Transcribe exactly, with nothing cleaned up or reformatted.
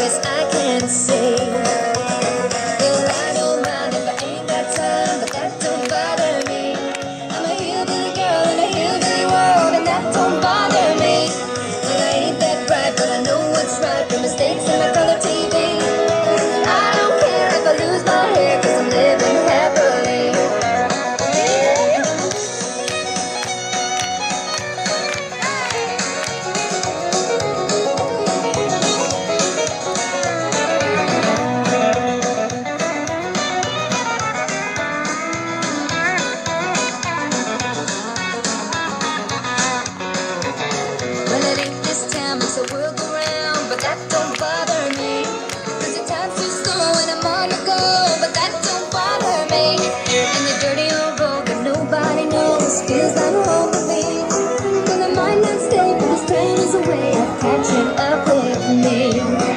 voice I can't say. Well, I don't mind if I ain't got time, but that don't bother me. I'm a hillbilly girl in a hillbilly world, and that don't bother me. Well, I ain't that bright, but I know what's right. The mistakes in my color T V. I don't care if I lose my hair, cause I'm living happily. Well, it ain't this town, makes the world go round, but that don't bother me. Cause the time's too slow and I'm on the go, but that don't bother me. And the dirty old road that nobody knows feels like home to me. Well, I might not stay, but this train is a way of catching up with me.